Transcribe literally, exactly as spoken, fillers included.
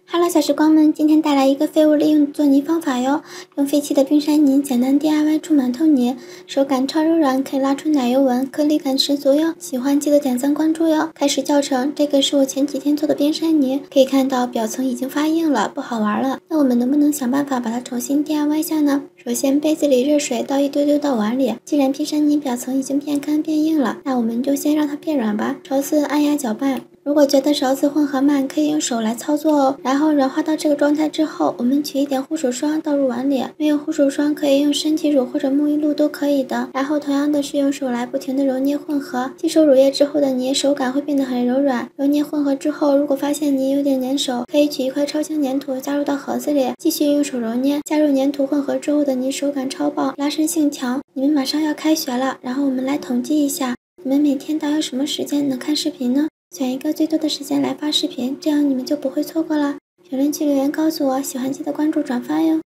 Hello，小时光们，今天带来一个废物利用做泥方法哟。用废弃的冰山泥简单 D I Y 出馒头泥，手感超柔软，可以拉出奶油纹，颗粒感十足哟。喜欢记得点赞关注哟。开始教程，这个是我前几天做的冰山泥，可以看到表层已经发硬了，不好玩了。那我们能不能想办法把它重新 D I Y 下呢？首先，杯子里热水倒一丢丢到碗里。既然冰山泥表层已经变干变硬了，那我们就先让它变软吧。勺子按压搅拌。如果觉得勺子混合慢，可以用手来操作哦。然后软化到这个状态之后，我们取一点护手霜倒入碗里。没有护手霜可以用身体乳或者沐浴露都可以的。然后同样的是用手来不停的揉捏混合。吸收乳液之后的泥手感会变得很柔软。揉捏混合之后，如果发现泥有点粘手，可以取一块超轻粘土加入到盒子里，继续用手揉捏。加入粘土混合之后的泥手感超棒，拉伸性强。你们马上要开学了，然后我们来统计一下，你们每天大约什么时间能看视频呢？选一个最多的时间来发视频，这样你们就不会错过了。评论区留言告诉我，喜欢记得关注转发哟。